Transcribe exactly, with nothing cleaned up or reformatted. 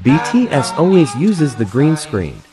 B T S always uses the green screen.